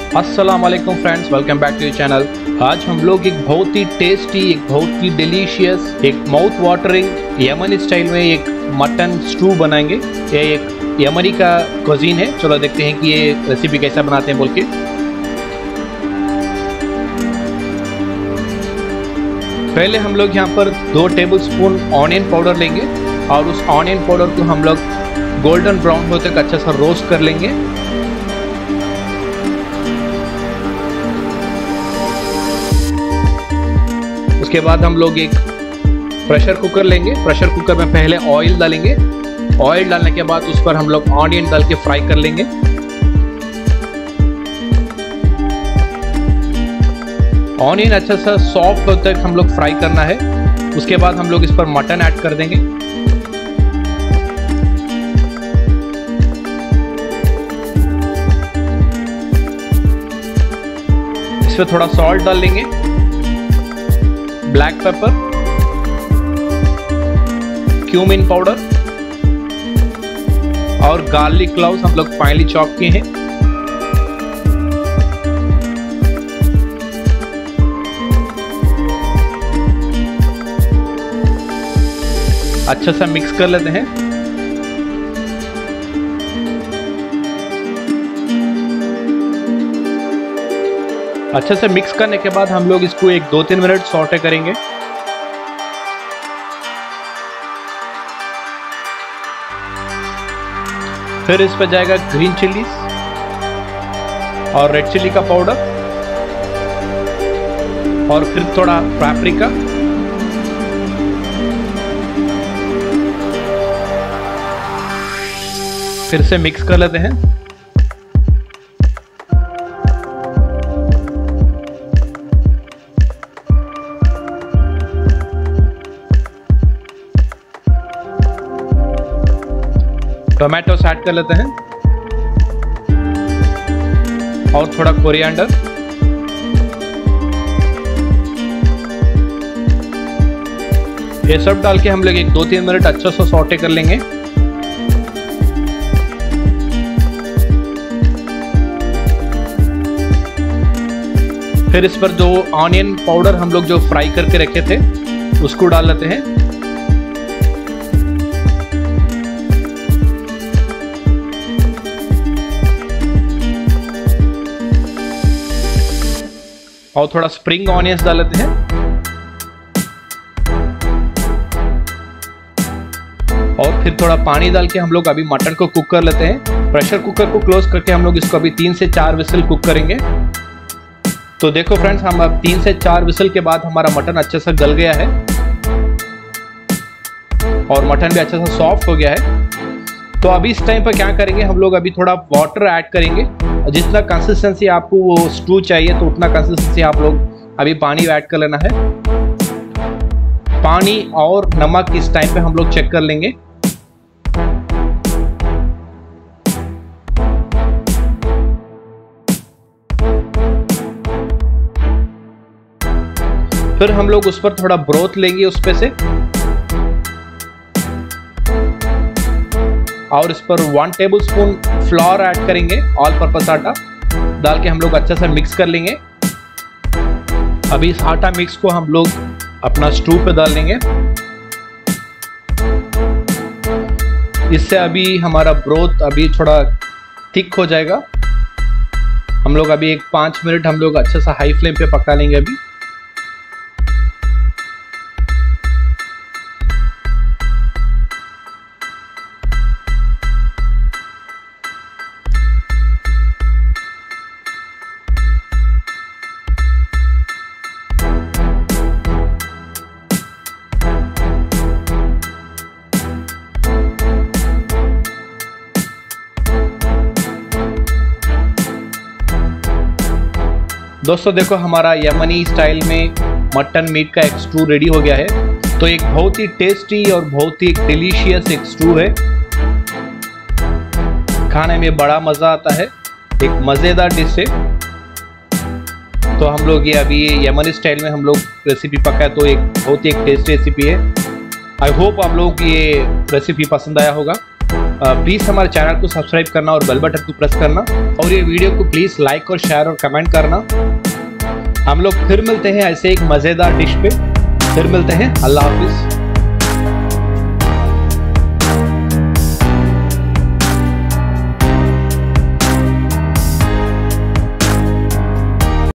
अस्सलाम वालेकुम friends, welcome back to your channel. आज हम लोग एक बहुत ही टेस्टी, एक बहुत ही डिलीशियस, एक माउथ वाटरिंग यमनी स्टाइल में एक मटन स्टू बनाएंगे। ये एक यमनी का कुजीन है। चलो देखते हैं कि ये रेसिपी कैसा बनाते हैं बोल के। पहले हम लोग यहाँ पर 2 टेबलस्पून ऑनियन पाउडर लेंगे और उस ऑनियन पाउडर को हम लोग गोल्डन ब्राउन होने तक अच्छा सा रोस्ट कर लेंगे। उसके बाद हम लोग एक प्रेशर कुकर लेंगे। प्रेशर कुकर में पहले ऑयल डालेंगे। ऑयल डालने के बाद उस पर हम लोग ऑनियन डाल के फ्राई कर लेंगे। ऑनियन अच्छा सा सॉफ्ट होने तक हम लोग फ्राई करना है। उसके बाद हम लोग इस पर मटन ऐड कर देंगे। इस पर थोड़ा सॉल्ट डाल लेंगे, ब्लैक पेपर, क्यूमिन पाउडर और गार्लिक क्लॉव्स हम लोग फाइनली चॉप किए हैं। अच्छा सा मिक्स कर लेते हैं। अच्छे से मिक्स करने के बाद हम लोग इसको 1-2-3 मिनट सौटे करेंगे। फिर इस पर जाएगा ग्रीन चिलीज और रेड चिली का पाउडर और फिर थोड़ा पैप्रिका। फिर से मिक्स कर लेते हैं। टोमेटोस ऐड कर लेते हैं और थोड़ा कोरिएंडर। ये सब डाल के हम लोग 1-2-3 मिनट अच्छा सा सौटे कर लेंगे। फिर इस पर जो ऑनियन पाउडर हम लोग जो फ्राई करके रखे थे उसको डाल लेते हैं। और थोड़ा स्प्रिंग ऑनियंस डाल लेते हैं। और फिर थोड़ा पानी डाल के हम लोग अभी मटन को कुक कर लेते हैं। प्रेशर कुकर को क्लोज करके हम लोग इसको अभी 3 से 4 विसल कुक करेंगे। तो देखो फ्रेंड्स, हम अब 3 से 4 विसल के बाद हमारा मटन अच्छे से गल गया है और मटन भी अच्छा सा सॉफ्ट हो गया है। तो अभी इस टाइम पर क्या करेंगे, हम लोग अभी थोड़ा वाटर ऐड करेंगे। जितना कंसिस्टेंसी आपको वो स्टू चाहिए तो उतना कंसिस्टेंसी आप लोग अभी पानी ऐड कर लेना है। पानी और नमक इस टाइम पे हम लोग चेक कर लेंगे। फिर हम लोग उस पर थोड़ा ब्रोथ लेंगे उस पे से और इस पर 1 टेबलस्पून फ्लोर ऐड करेंगे, ऑल पर्पस आटा डाल के हम लोग अच्छा से मिक्स कर लेंगे। अभी इस आटा मिक्स को हम लोग अपना स्टू पे डाल देंगे। इससे अभी हमारा ब्रोथ अभी थोड़ा थिक हो जाएगा। हम लोग अभी 5 मिनट हम लोग अच्छा सा हाई फ्लेम पे पका लेंगे अभी। दोस्तों देखो, हमारा यमनी स्टाइल में मटन मीट का एक स्टू रेडी हो गया है। तो एक बहुत ही टेस्टी और बहुत ही डिलीशियस एक स्टू है। खाने में बड़ा मज़ा आता है, एक मज़ेदार डिश है। तो हम लोग ये अभी यमनी स्टाइल में हम लोग रेसिपी पकाए, तो एक बहुत ही एक टेस्टी रेसिपी है। आई होप आप लोगों को ये रेसिपी पसंद आया होगा। प्लीज़ हमारे चैनल को सब्सक्राइब करना और बेल बटन को प्रेस करना, और ये वीडियो को प्लीज़ लाइक और शेयर और कमेंट करना। हम लोग फिर मिलते हैं ऐसे एक मज़ेदार डिश पे, फिर मिलते हैं। अल्लाह हाफिज़।